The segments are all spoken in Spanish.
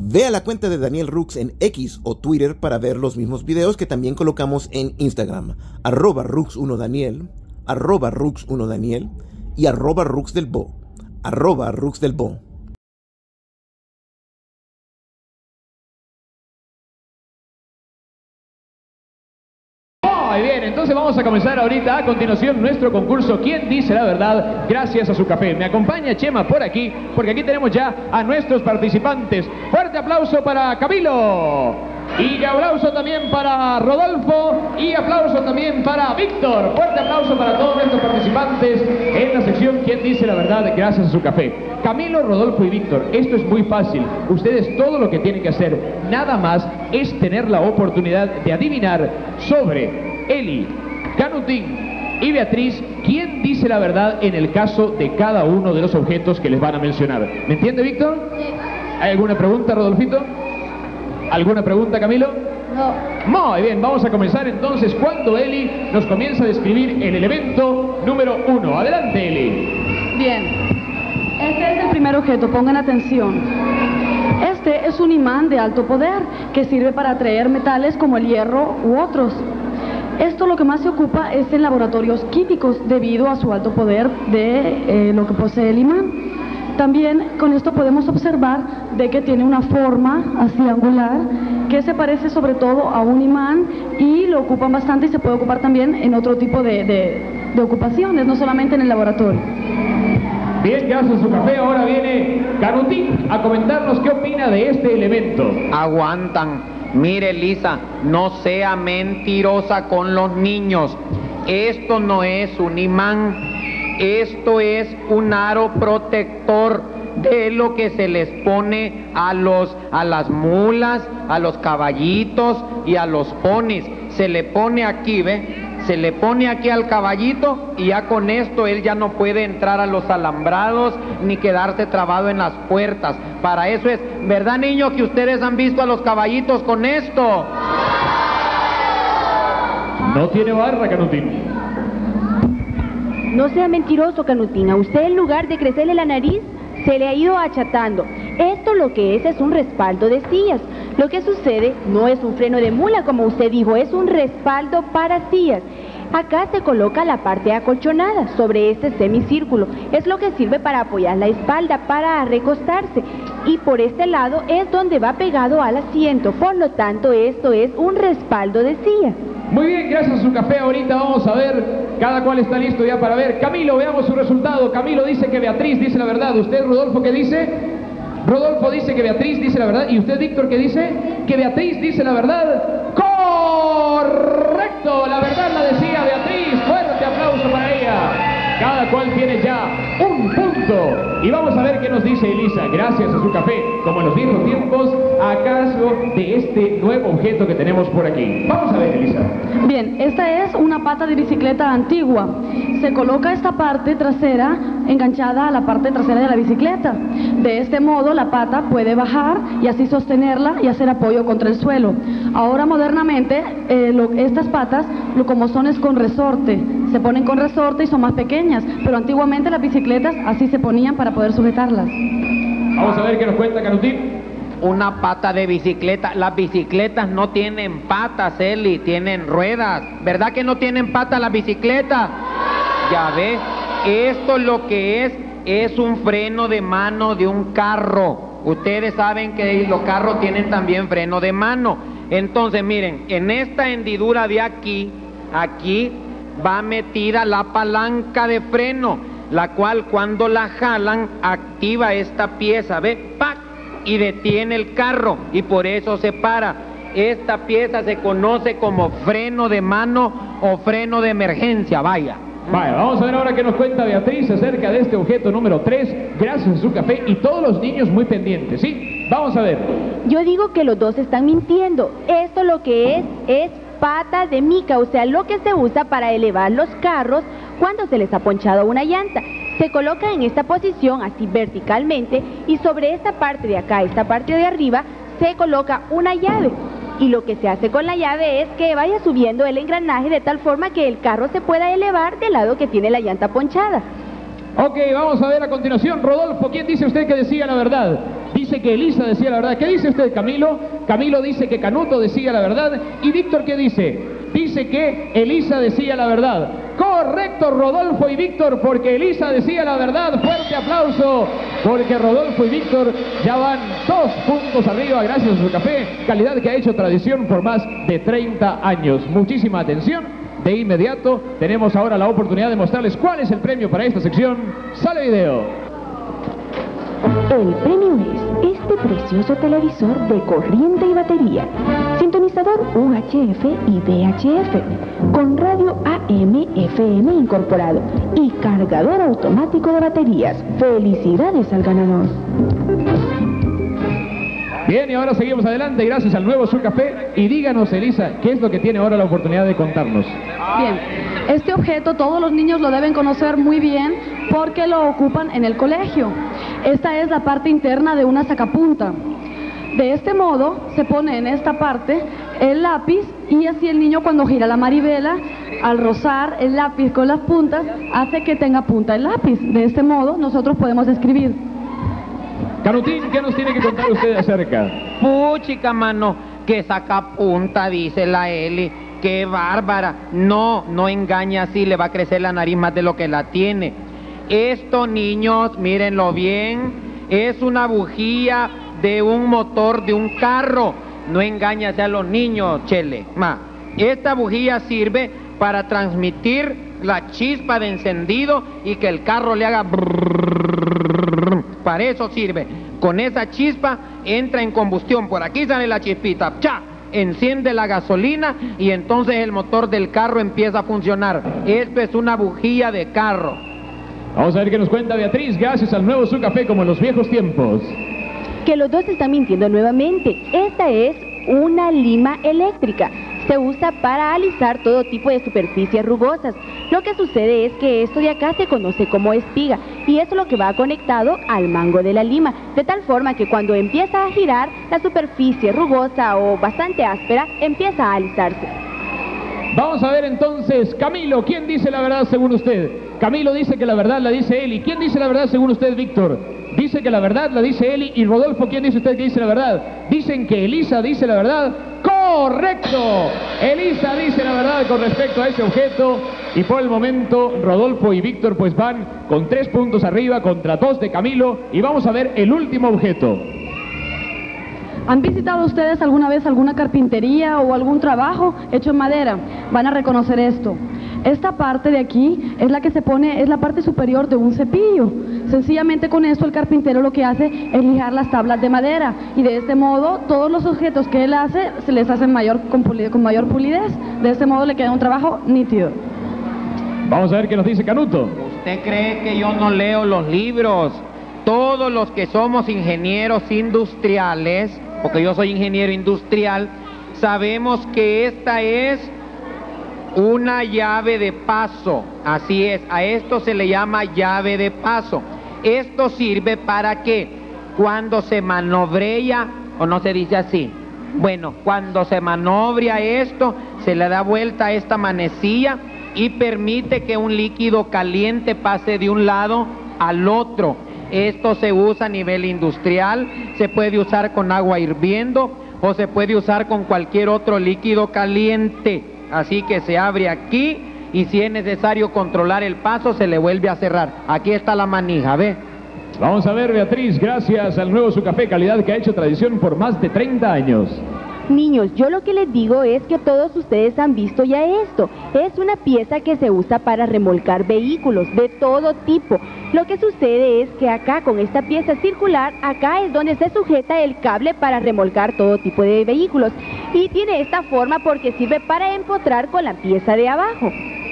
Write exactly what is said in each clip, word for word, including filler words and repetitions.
Ve a la cuenta de Daniel Rux en X o Twitter para ver los mismos videos que también colocamos en Instagram, arroba Rux uno Daniel, arroba Rux uno Daniel y arroba Rux del Bo, arroba Rux del Bo. Muy bien, entonces vamos a comenzar ahorita a continuación nuestro concurso ¿Quién dice la verdad? Gracias a su café. Me acompaña Chema por aquí, porque aquí tenemos ya a nuestros participantes. Fuerte aplauso para Camilo. Y aplauso también para Rodolfo. Y aplauso también para Víctor. Fuerte aplauso para todos nuestros participantes en la sección ¿Quién dice la verdad? Gracias a su café. Camilo, Rodolfo y Víctor, esto es muy fácil. Ustedes todo lo que tienen que hacer, nada más, es tener la oportunidad de adivinar sobre Eli, Canutín y Beatriz quién dice la verdad en el caso de cada uno de los objetos que les van a mencionar. ¿Me entiende, Víctor? Sí. ¿Hay alguna pregunta, Rodolfito? ¿Alguna pregunta, Camilo? No. Muy bien, vamos a comenzar entonces cuando Eli nos comienza a describir el elemento número uno. Adelante, Eli. Bien, este es el primer objeto, pongan atención. Este es un imán de alto poder que sirve para atraer metales como el hierro u otros. Esto lo que más se ocupa es en laboratorios químicos debido a su alto poder de eh, lo que posee el imán. También con esto podemos observar de que tiene una forma así angular que se parece sobre todo a un imán y lo ocupan bastante y se puede ocupar también en otro tipo de, de, de ocupaciones, no solamente en el laboratorio. Bien, gracias a su café. Ahora viene Canutín a comentarnos qué opina de este elemento. Aguantan. Mire, Lisa, no sea mentirosa con los niños. Esto no es un imán, esto es un aro protector de lo que se les pone a los a las mulas, a los caballitos y a los ponis. Se le pone aquí, ¿ve? Se le pone aquí al caballito y ya con esto él ya no puede entrar a los alambrados ni quedarse trabado en las puertas. Para eso es, ¿verdad, niños, que ustedes han visto a los caballitos con esto? No tiene barra, Canutín. No sea mentiroso, Canutín. A usted en lugar de crecerle la nariz, se le ha ido achatando. Esto lo que es es un respaldo de sillas. Lo que sucede no es un freno de mula, como usted dijo, es un respaldo para sillas. Acá se coloca la parte acolchonada sobre este semicírculo. Es lo que sirve para apoyar la espalda, para recostarse. Y por este lado es donde va pegado al asiento. Por lo tanto, esto es un respaldo de silla. Muy bien, gracias a su café. Ahorita vamos a ver, cada cual está listo ya para ver. Camilo, veamos su resultado. Camilo dice que Beatriz dice la verdad. ¿Usted, Rodolfo, qué dice? Rodolfo dice que Beatriz dice la verdad. ¿Y usted, Víctor, qué dice? Que Beatriz dice la verdad. ¡Correcto! La verdad la decía Beatriz. Fuerte aplauso para ella. Cada cual tiene ya un punto. Y vamos a ver qué nos dice Elisa. Gracias a su café, como en los viejos tiempos, acaso de este nuevo objeto que tenemos por aquí. Vamos a ver, Elisa. Bien, esta es una pata de bicicleta antigua. Se coloca esta parte trasera enganchada a la parte trasera de la bicicleta. De este modo la pata puede bajar y así sostenerla y hacer apoyo contra el suelo. Ahora modernamente eh, lo, estas patas lo, como son es con resorte. Se ponen con resorte y son más pequeñas, pero antiguamente las bicicletas así se ponían para poder sujetarlas. Vamos a ver qué nos cuenta Canutín. Una pata de bicicleta. Las bicicletas no tienen patas, Eli, tienen ruedas. ¿Verdad que no tienen patas las bicicletas? Ya ve, esto lo que es, es un freno de mano de un carro. Ustedes saben que los carros tienen también freno de mano. Entonces, miren, en esta hendidura de aquí, aquí va metida la palanca de freno, la cual cuando la jalan, activa esta pieza, ¿ve? ¡Pac! Y detiene el carro, y por eso se para. Esta pieza se conoce como freno de mano o freno de emergencia, vaya. Vaya, vamos a ver ahora qué nos cuenta Beatriz acerca de este objeto número tres, gracias a su café, y todos los niños muy pendientes, ¿sí? Vamos a ver. Yo digo que los dos están mintiendo. Esto lo que es, es pata de mica, o sea, lo que se usa para elevar los carros cuando se les ha ponchado una llanta. Se coloca en esta posición, así verticalmente, y sobre esta parte de acá, esta parte de arriba, se coloca una llave. Y lo que se hace con la llave es que vaya subiendo el engranaje de tal forma que el carro se pueda elevar del lado que tiene la llanta ponchada. Ok, vamos a ver a continuación. Rodolfo, ¿quién dice usted que decía la verdad? Dice dice que Elisa decía la verdad. ¿Qué dice usted, Camilo? Camilo dice que Canuto decía la verdad. ¿Y Víctor qué dice? Dice que Elisa decía la verdad. Correcto, Rodolfo y Víctor, porque Elisa decía la verdad. Fuerte aplauso, porque Rodolfo y Víctor ya van dos puntos arriba gracias a su café, calidad que ha hecho tradición por más de treinta años. Muchísima atención. De inmediato tenemos ahora la oportunidad de mostrarles cuál es el premio para esta sección. ¡Sale video! El premio es este precioso televisor de corriente y batería, sintonizador U H F y V H F, con radio A M F M incorporado y cargador automático de baterías. ¡Felicidades al ganador! Bien, y ahora seguimos adelante gracias al nuevo Su Café. Y díganos, Elisa, ¿qué es lo que tiene ahora la oportunidad de contarnos? Bien, este objeto todos los niños lo deben conocer muy bien porque lo ocupan en el colegio. Esta es la parte interna de una sacapunta. De este modo se pone en esta parte el lápiz y así el niño cuando gira la manivela, al rozar el lápiz con las puntas, hace que tenga punta el lápiz. De este modo nosotros podemos escribir. Canutín, ¿qué nos tiene que contar usted acerca? Puchica, mano, que saca punta, dice la Eli. ¡Qué bárbara! No, no engaña así, le va a crecer la nariz más de lo que la tiene. Esto, niños, mírenlo bien, es una bujía de un motor de un carro. No engañase a los niños, chele. Ma, esta bujía sirve para transmitir la chispa de encendido y que el carro le haga brrrr. Para eso sirve. Con esa chispa entra en combustión. Por aquí sale la chispita. ¡Cha! Enciende la gasolina y entonces el motor del carro empieza a funcionar. Esto es una bujía de carro. Vamos a ver qué nos cuenta Beatriz, gracias al nuevo Su Café como en los viejos tiempos. Que los dos están mintiendo nuevamente. Esta es una lima eléctrica. Se usa para alisar todo tipo de superficies rugosas. Lo que sucede es que esto de acá se conoce como espiga y eso es lo que va conectado al mango de la lima, de tal forma que cuando empieza a girar, la superficie rugosa o bastante áspera empieza a alisarse. Vamos a ver entonces, Camilo, ¿quién dice la verdad según usted? Camilo dice que la verdad la dice Eli. ¿Quién dice la verdad según usted, Víctor? Dice que la verdad la dice Eli. Y Rodolfo, ¿quién dice usted que dice la verdad? Dicen que Elisa dice la verdad. ¡Correcto! Elisa dice la verdad con respecto a ese objeto. Y por el momento, Rodolfo y Víctor pues van con tres puntos arriba contra dos de Camilo. Y vamos a ver el último objeto. ¿Han visitado ustedes alguna vez alguna carpintería o algún trabajo hecho en madera? Van a reconocer esto. Esta parte de aquí es la que se pone, es la parte superior de un cepillo. Sencillamente con esto el carpintero lo que hace es lijar las tablas de madera y de este modo todos los objetos que él hace se les hacen mayor, con, con mayor pulidez. De este modo le queda un trabajo nítido. Vamos a ver qué nos dice Canuto. ¿Usted cree que yo no leo los libros? Todos los que somos ingenieros industriales, porque yo soy ingeniero industrial, sabemos que esta es una llave de paso. Así es, a esto se le llama llave de paso. Esto sirve para que cuando se manobrea, o no se dice así, bueno, cuando se manobra esto, se le da vuelta a esta manecilla y permite que un líquido caliente pase de un lado al otro. Esto se usa a nivel industrial, se puede usar con agua hirviendo o se puede usar con cualquier otro líquido caliente. Así que se abre aquí y si es necesario controlar el paso se le vuelve a cerrar. Aquí está la manija, ¿ve? Vamos a ver, Beatriz, gracias al nuevo Su Café, calidad que ha hecho tradición por más de treinta años. Niños, yo lo que les digo es que todos ustedes han visto ya esto. Es una pieza que se usa para remolcar vehículos de todo tipo. Lo que sucede es que acá con esta pieza circular, acá es donde se sujeta el cable para remolcar todo tipo de vehículos. Y tiene esta forma porque sirve para empotrar con la pieza de abajo.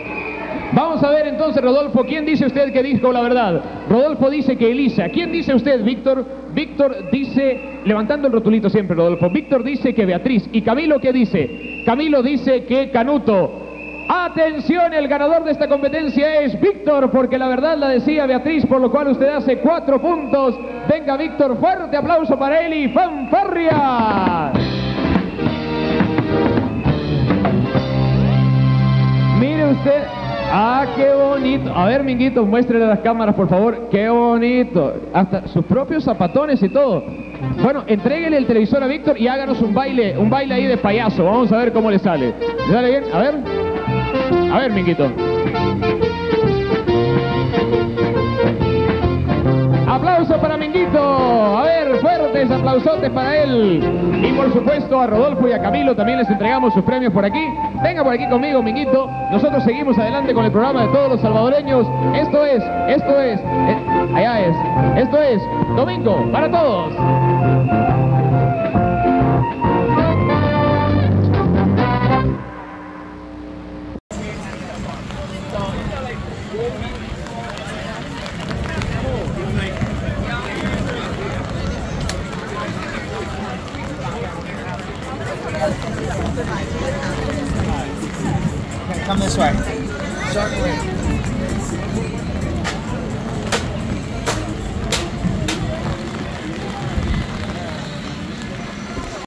Vamos a ver entonces, Rodolfo, ¿quién dice usted que dijo la verdad? Rodolfo dice que Elisa. ¿Quién dice usted, Víctor? Víctor dice, levantando el rotulito siempre, Rodolfo. Víctor dice que Beatriz. ¿Y Camilo qué dice? Camilo dice que Canuto. Atención, el ganador de esta competencia es Víctor, porque la verdad la decía Beatriz, por lo cual usted hace cuatro puntos. Venga, Víctor, fuerte aplauso para él y fanfarria. Mire usted. Ah, qué bonito. A ver, Minguito, muéstrele a las cámaras, por favor. Qué bonito. Hasta sus propios zapatones y todo. Bueno, entréguele el televisor a Víctor y háganos un baile, un baile ahí de payaso. Vamos a ver cómo le sale. ¿Le sale bien? A ver. A ver, Minguito. Aplauso para Minguito. A ver, fuertes aplausotes para él. Y por supuesto a Rodolfo y a Camilo también les entregamos sus premios por aquí. Venga por aquí conmigo, Minguito. Nosotros seguimos adelante con el programa de todos los salvadoreños. Esto es, esto es, eh, allá es, esto es Domingo para Todos. Come this way. Circle it.